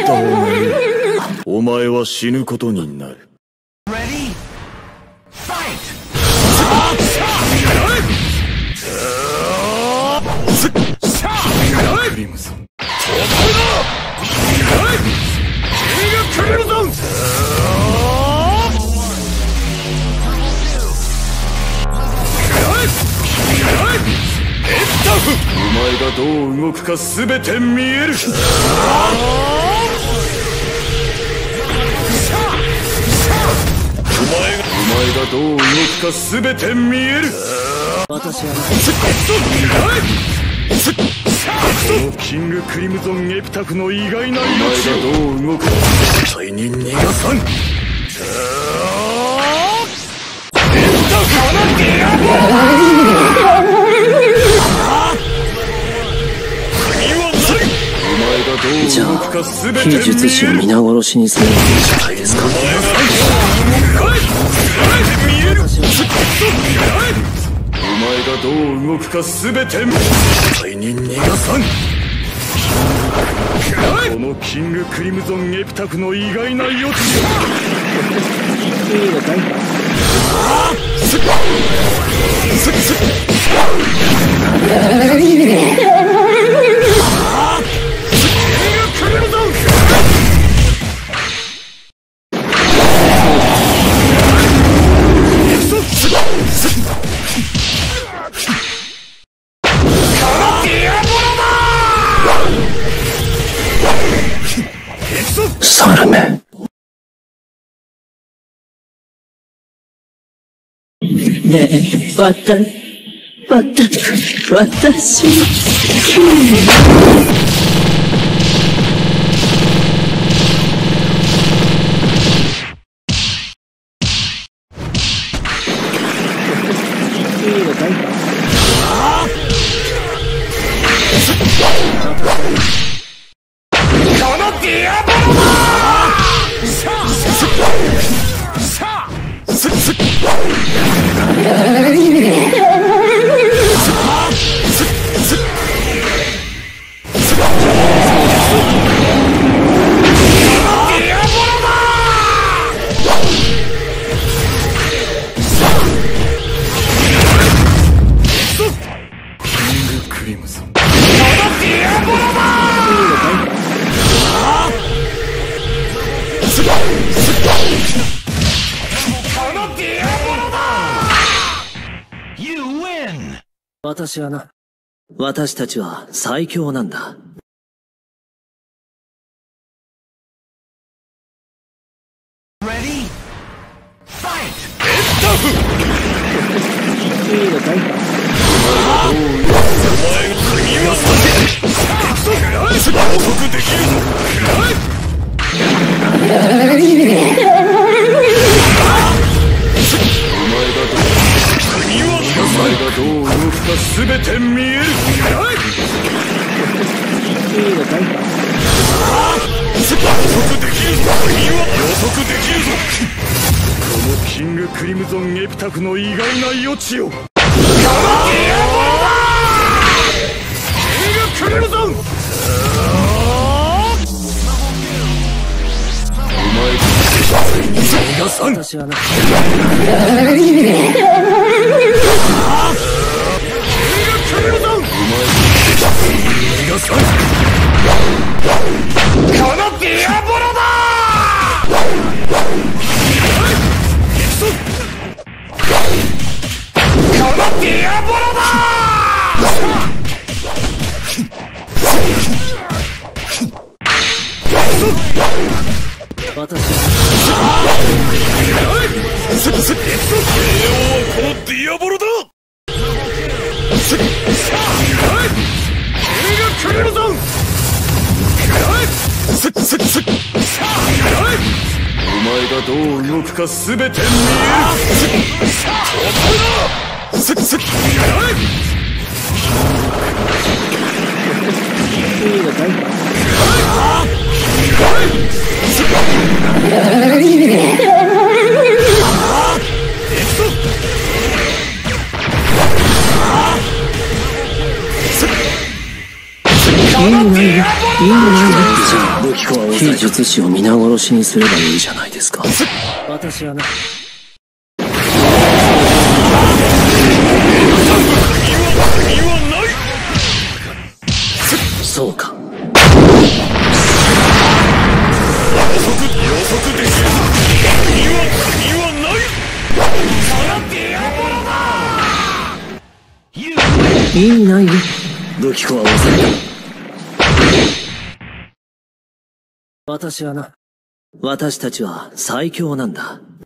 方がいい。お前は死ぬことになる。クリムゾン。クリムゾン。お前がどう動くかすべて見える。お前がどう動くかすべて見える。 私はこのキングクリムゾンエピタフの意外な命。お前がどう動くか絶対に逃がさん。エピタフのディアボー。 じゃあ、非術師を皆殺しにするのが失敗ですか？ お前がどう動くかすべて絶対に逃がさん。このキングクリムゾンエピタフの意外な余地。いいのかい？ サルメ。ねえ、私。いいのかい？ このディアボロだ！ 私たちは最強なんだ。いいのかい？ お前がどう動くかすべて見える。 いいのかい？ 予測できるぞ。このキングクリムゾンエピタフの意外な余地を。キングクリムゾン。お前がさん。 私はな。 このディアボロだ！このディアボロだ！ 私はこのディアボロだ！クリムゾン！お前がどう動くかすべて見える。いいのかい？ 武器庫は非術師を皆殺しにすればいいじゃないですか。私はな。そうか。意味ないよ。武器庫は抑えた。私はな。私たちは最強なんだ。